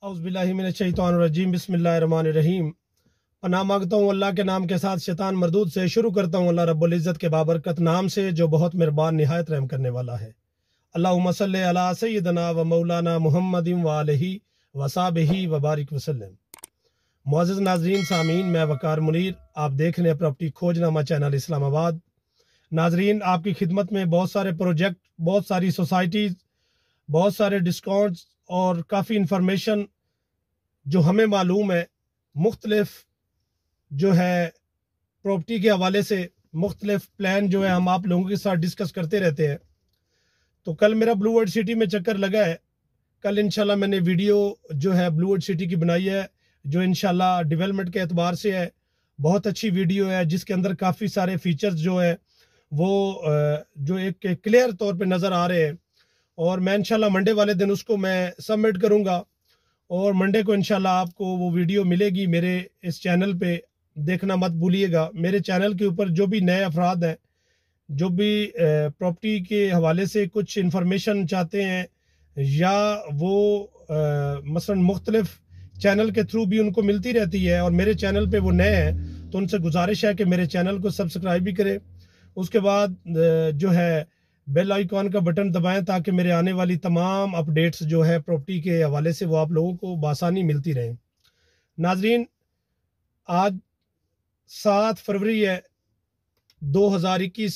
औज़ुबिल्लाहिमिनश्शैतानिर्रजीम बिस्मिल्लाहिर्रहमानिर्रहीम। पनाह मांगता हूँ अल्लाह के नाम के साथ शैतान मरदूद से। शुरू करता हूँ अल्लाह रब्बुल इज़्ज़त के बाबरकत नाम से जो बहुत मेहरबान निहायत रहम करने वाला है। अल्लाहुम्मा सल्लि अला सय्यिदना व मौलाना मुहम्मदिन व आलिहि व सहबिही व बारिक वसल्लम। मुअज़्ज़िज़ नाज़रीन सामीन, मैं वकार मुनीर, आप देख रहे हैं प्रॉपर्टी खोजनामा चैनल इस्लामाबाद। नाज़रीन, आपकी खिदमत में बहुत सारे प्रोजेक्ट, बहुत सारी सोसाइटीज़, बहुत सारे डिस्काउंट्स और काफ़ी इंफॉर्मेशन जो हमें मालूम है, मुख्तलिफ जो है प्रॉपर्टी के हवाले से मुख्तलिफ प्लान जो है हम आप लोगों के साथ डिस्कस करते रहते हैं। तो कल मेरा ब्लू वर्ल्ड सिटी में चक्कर लगा है। कल इंशाल्लाह मैंने वीडियो जो है ब्लू वर्ल्ड सिटी की बनाई है, जो इंशाल्लाह डेवलपमेंट के एतबार से है बहुत अच्छी वीडियो है, जिसके अंदर काफ़ी सारे फीचर्स जो है वो जो एक क्लियर तौर पे नज़र आ रहे हैं। और मैं इंशाल्लाह मंडे वाले दिन उसको मैं सबमिट करूंगा और मंडे को इंशाल्लाह आपको वो वीडियो मिलेगी मेरे इस चैनल पे। देखना मत भूलिएगा। मेरे चैनल के ऊपर जो भी नए अफराद हैं, जो भी प्रॉपर्टी के हवाले से कुछ इंफॉर्मेशन चाहते हैं या वो मसलन मुख्तलिफ चैनल के थ्रू भी उनको मिलती रहती है और मेरे चैनल पे वो नए हैं, तो उनसे गुजारिश है कि मेरे चैनल को सब्सक्राइब भी करें। उसके बाद जो है बेल आइकॉन का बटन दबाएं ताकि मेरे आने वाली तमाम अपडेट्स जो है प्रॉपर्टी के हवाले से वो आप लोगों को बासानी मिलती रहें। नाजरीन, आज 7 फरवरी है 2021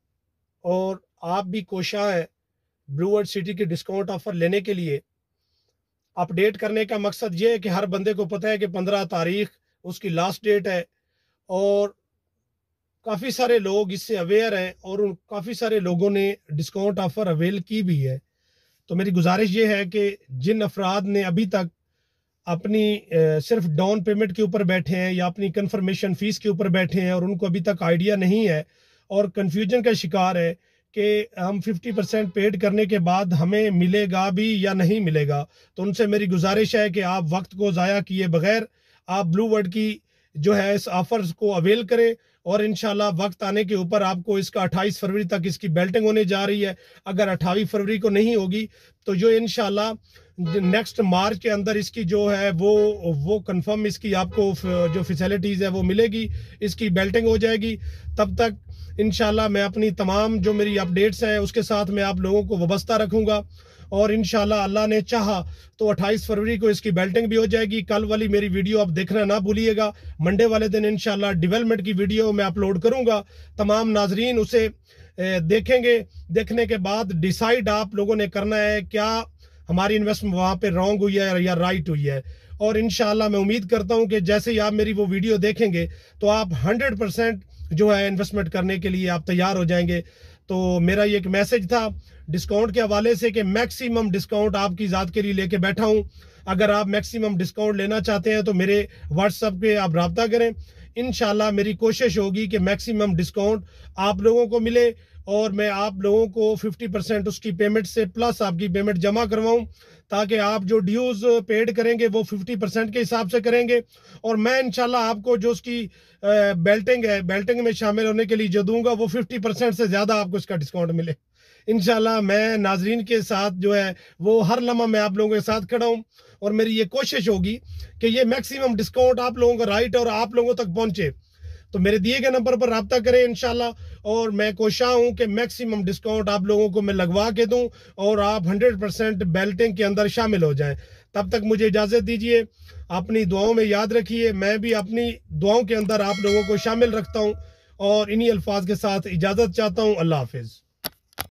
और आप भी कोशिश है ब्लू वर्ल्ड सिटी के डिस्काउंट ऑफर लेने के लिए। अपडेट करने का मकसद ये है कि हर बंदे को पता है कि 15 तारीख उसकी लास्ट डेट है और काफ़ी सारे लोग इससे अवेयर हैं और काफ़ी सारे लोगों ने डिस्काउंट ऑफर अवेल की भी है। तो मेरी गुजारिश ये है कि जिन अफराद ने अभी तक अपनी सिर्फ डाउन पेमेंट के ऊपर बैठे हैं या अपनी कंफर्मेशन फ़ीस के ऊपर बैठे हैं और उनको अभी तक आइडिया नहीं है और कन्फ्यूजन का शिकार है कि हम 50% पेड करने के बाद हमें मिलेगा भी या नहीं मिलेगा, तो उनसे मेरी गुजारिश है कि आप वक्त को ज़ाया किए बगैर आप ब्लू वर्ल्ड की जो है इस ऑफर्स को अवेल करें और इंशाल्लाह वक्त आने के ऊपर आपको इसका 28 फरवरी तक इसकी बेल्टिंग होने जा रही है। अगर 28 फरवरी को नहीं होगी तो जो इंशाल्लाह नेक्स्ट मार्च के अंदर इसकी जो है वो कंफर्म इसकी आपको जो फैसिलिटीज़ है वो मिलेगी, इसकी बेल्टिंग हो जाएगी। तब तक इंशाल्लाह मैं अपनी तमाम जो मेरी अपडेट्स हैं उसके साथ मैं आप लोगों को वाबस्ता रखूँगा और इंशाल्लाह अल्लाह ने चाहा तो 28 फरवरी को इसकी बेल्टिंग भी हो जाएगी। कल वाली मेरी वीडियो आप देखना ना भूलिएगा। मंडे वाले दिन इंशाल्लाह डेवलपमेंट की वीडियो मैं अपलोड करूंगा। तमाम नाजरीन उसे देखेंगे। देखने के बाद डिसाइड आप लोगों ने करना है क्या हमारी इन्वेस्टमेंट वहाँ पे रॉन्ग हुई है या राइट हुई है। और इंशाल्लाह मैं उम्मीद करता हूँ कि जैसे ही आप मेरी वो वीडियो देखेंगे तो आप 100% जो है इन्वेस्टमेंट करने के लिए आप तैयार हो जाएंगे। तो मेरा ये एक मैसेज था डिस्काउंट के हवाले से कि मैक्सिमम डिस्काउंट आपकी ज़ात के लिए लेके बैठा हूँ। अगर आप मैक्सिमम डिस्काउंट लेना चाहते हैं तो मेरे व्हाट्सएप पे आप रब्ता करें। इंशाल्लाह मेरी कोशिश होगी कि मैक्सिमम डिस्काउंट आप लोगों को मिले और मैं आप लोगों को 50% उसकी पेमेंट से प्लस आपकी पेमेंट जमा करवाऊं ताकि आप जो ड्यूज़ पेड करेंगे वो 50% के हिसाब से करेंगे और मैं इंशाल्लाह आपको जो उसकी बेल्टिंग है, बेल्टिंग में शामिल होने के लिए जो दूंगा वो 50% से ज़्यादा आपको इसका डिस्काउंट मिले। इंशाल्लाह मैं नाजरीन के साथ जो है वो हर लम्हा मैं आप लोगों के साथ खड़ा हूँ और मेरी ये कोशिश होगी कि ये मैक्सिमम डिस्काउंट आप लोगों का राइट और आप लोगों तक पहुँचे। तो मेरे दिए गए नंबर पर रब्ता करें इंशाल्लाह और मैं कोशिश हूँ कि मैक्सिमम डिस्काउंट आप लोगों को मैं लगवा के दूं और आप 100% बेल्टिंग के अंदर शामिल हो जाएं। तब तक मुझे इजाज़त दीजिए। अपनी दुआओं में याद रखिए, मैं भी अपनी दुआओं के अंदर आप लोगों को शामिल रखता हूँ और इन्हीं अल्फाज के साथ इजाज़त चाहता हूँ। अल्लाह हाफिज़।